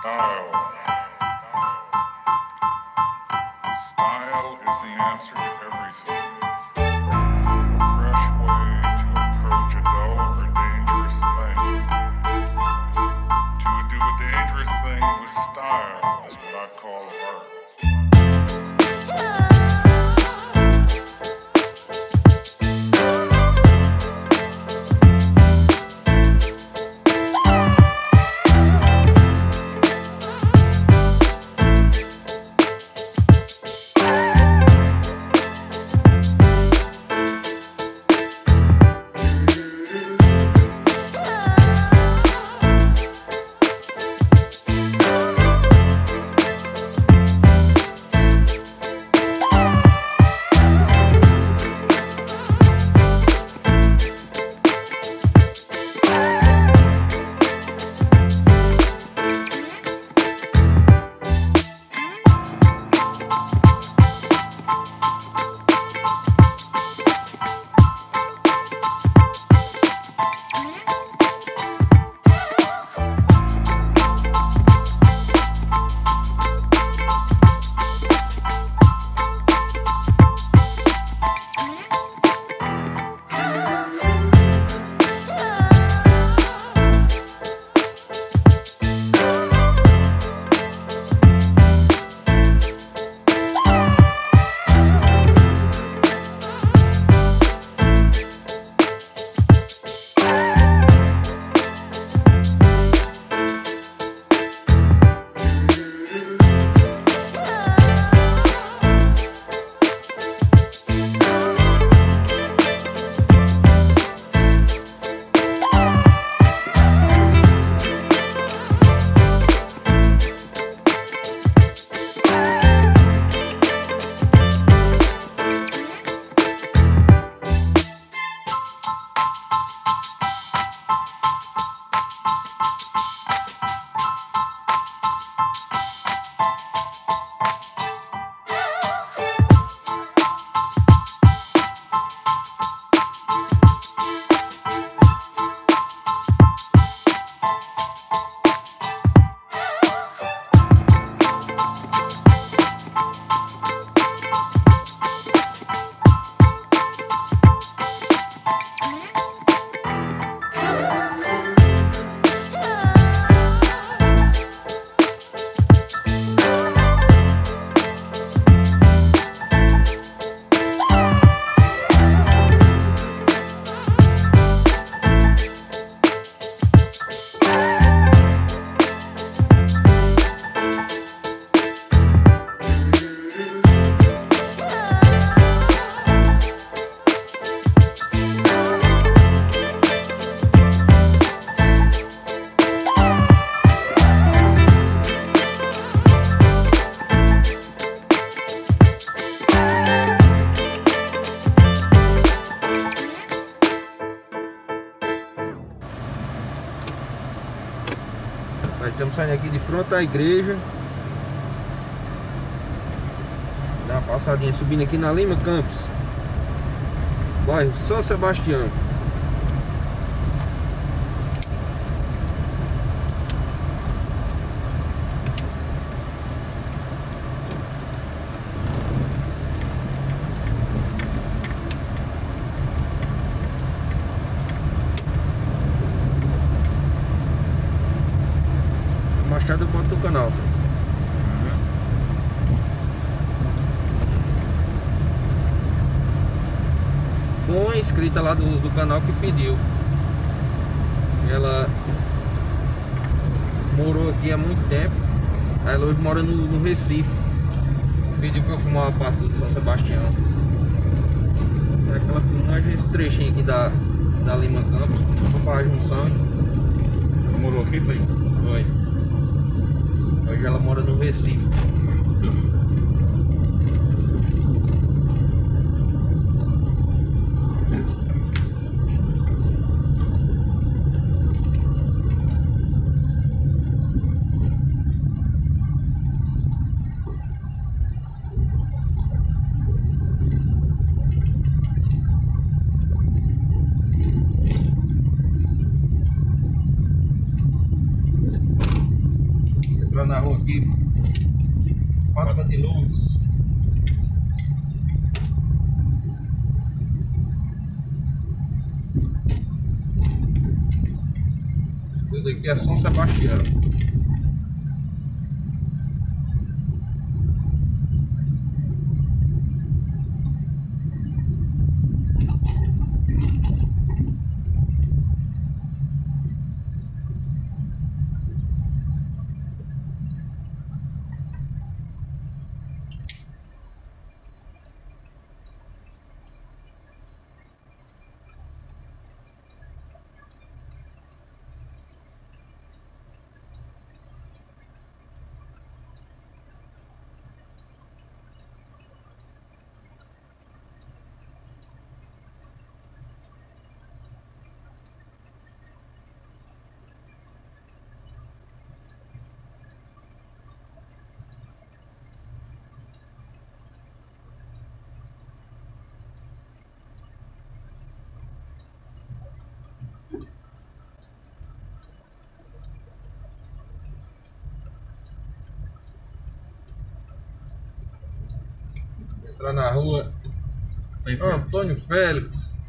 Style. Style is the answer to everything. A fresh way to approach a dull or dangerous thing. To do a dangerous thing with style is what I call art. Estamos saindo aqui de frente à igreja. Dá uma passadinha subindo aqui na Lima Campos, bairro São Sebastião. Eu boto no canal, sabe? Com a inscrita lá do canal que pediu. Ela morou aqui há muito tempo. Ela hoje mora no Recife. Pediu pra eu filmar a parte do São Sebastião. É aquela filmagem, esse trechinho aqui da Lima Campos. Só para a junção. Ela morou aqui, foi? Foi. Hoje ela mora no Recife. aqui. Fátima de luz. Isso tudo aqui é São Sebastião. Entrar na rua Antônio Félix.